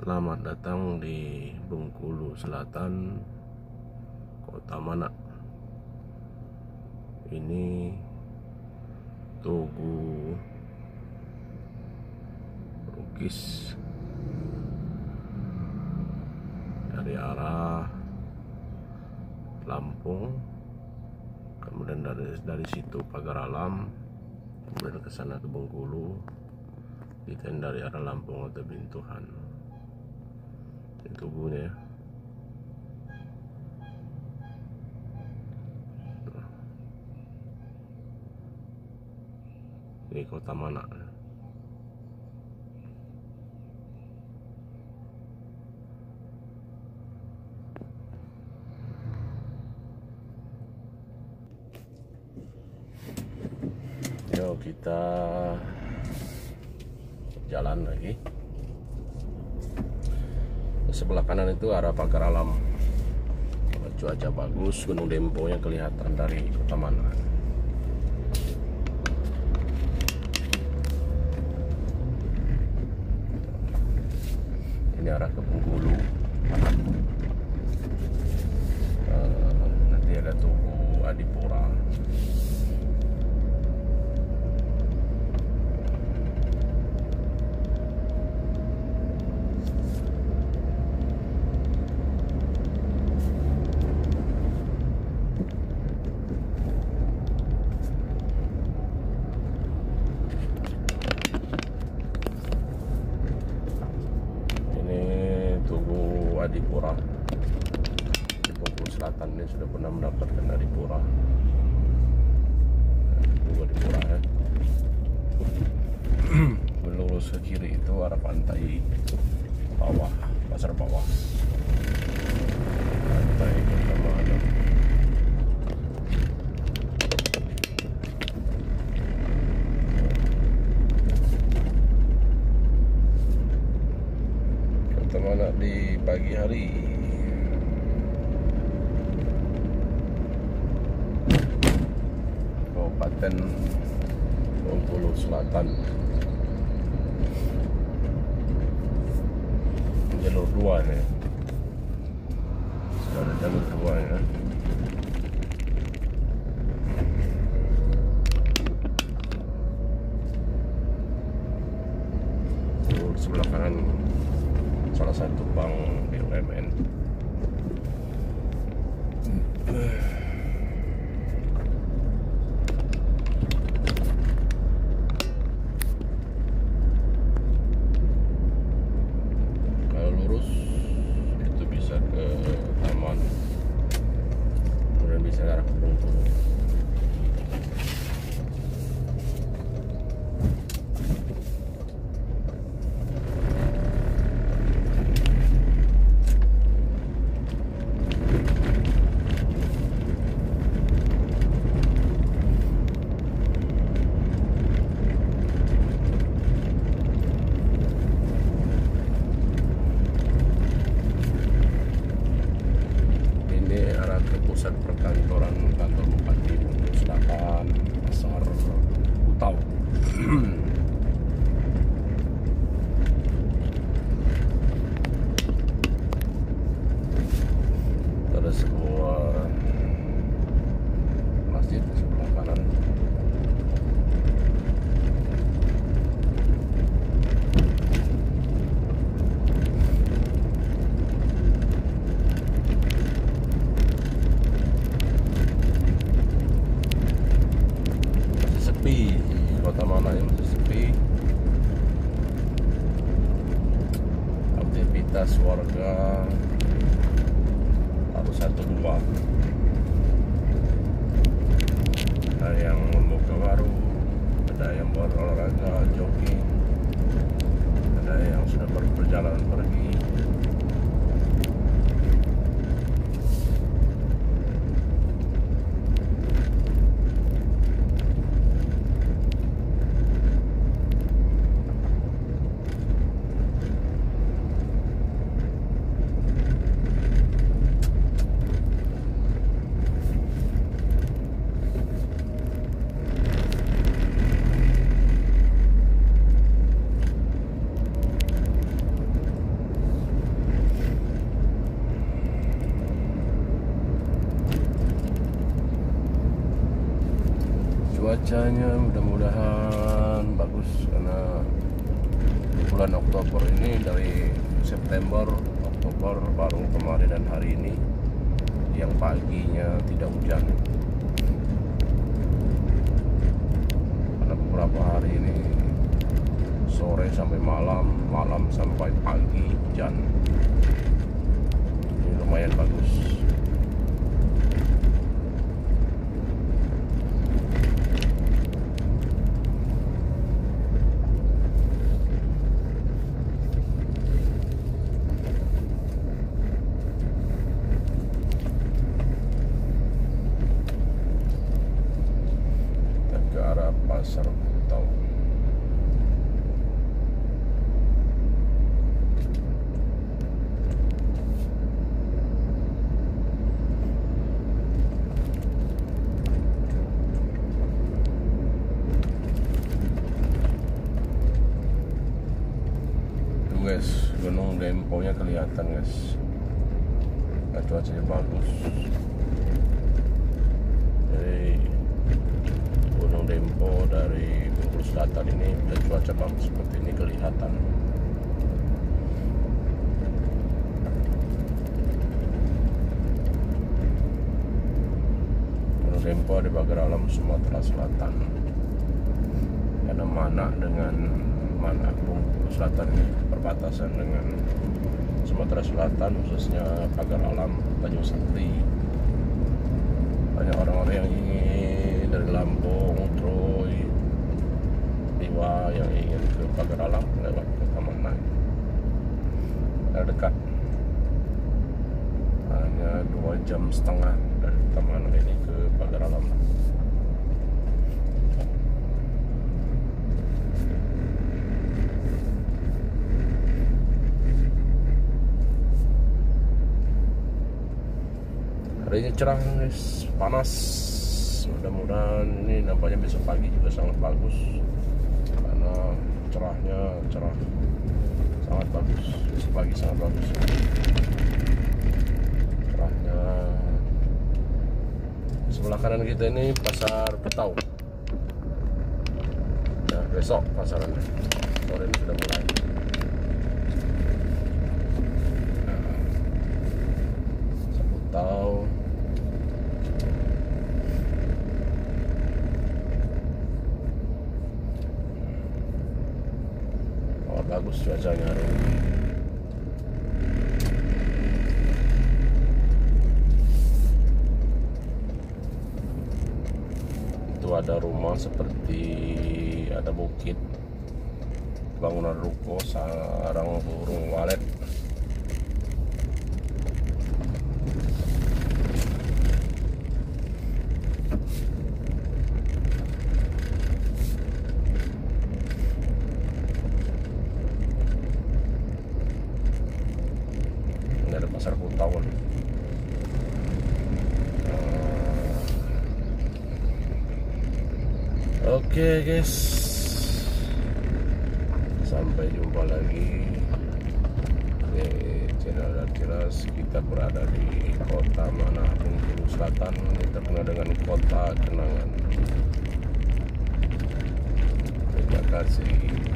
Selamat datang di Bengkulu Selatan, Kota Manak. Ini Tugu Bugis dari arah Lampung, kemudian dari situ Pagar Alam, kemudian ke sana ke Bengkulu, kita dari arah Lampung atau Bintuhan. Ini tubuhnya ya. Ini Kota Manak. Yuk kita jalan lagi. Sebelah kanan itu arah Pagar Alam. Cuaca bagus, Gunung Demponya kelihatan dari Kota Manak. Ini arah ke Bengkulu. Nanti ada Tugu Adipura. Adipura di Bengkulu Selatan ini sudah pernah mendapatkan Adipura. Tugu Adipura ya. Lurus ke kiri itu arah pantai bawah, pasar bawah. Pantai Kota Manak. Kota Manak di pagi hari. Kabupaten Bengkulu Selatan. Jalur 2 nih. Sudah ada jalur 2 ya. Sebelah kanan salah satu bank BUMN. Kalau lurus itu bisa ke taman, kemudian bisa ke arah Bengkulu. Pusat perkantoran kantor Bupati Bengkulu Selatan, Pasar Utau. Ada sebuah masjid di sebelah kanan. Kota Manak yang masih sepi. Aktivitas warga harus 1-2. Ada yang membuka warung, ada yang berolahraga, jogging, ada yang sudah berjalan pergi. cuacanya mudah-mudahan bagus, karena bulan Oktober ini dari September, Oktober baru kemarin dan hari ini yang paginya tidak hujan, karena beberapa hari ini sore sampai malam, malam sampai pagi hujan. Ini lumayan bagus. Ke arah Pasar Kutau. Tuh guys, Gunung Dempo-nya kelihatan guys. Nah, cuacanya bagus. Jadi Gunung Dempo dari Bengkulu Selatan ini dan cuaca bagus seperti ini kelihatan. Gunung Dempo di Pagar Alam, Sumatera Selatan. Karena Bengkulu Selatan ini perbatasan dengan Sumatera Selatan, khususnya Pagar Alam, Tanjung Sakti. Banyak orang-orang yang ingin dari Lampung, Troy, Liwa yang ingin ke Pagar Alam lewat ke Taman. Dekat, hanya 2,5 jam dari Taman ini ke Pagar Alam. Harinya cerah guys, panas. Mudah-mudahan ini nampaknya besok pagi juga sangat bagus, karena cerah sangat bagus. Besok pagi sangat bagus cerahnya. Sebelah kanan kita ini Pasar Kutau. Nah, besok pasarannya sore ini sudah mulai. Pasar Kutau. Bagus cuacanya hari ini. Itu ada rumah seperti ada bukit, bangunan ruko, sarang burung walet. Ada Pasar Kutau. Oke guys, sampai jumpa lagi di channel Jelas. Kita berada di kota mana? Bengkulu Selatan, terkenal dengan kota kenangan. Terima kasih.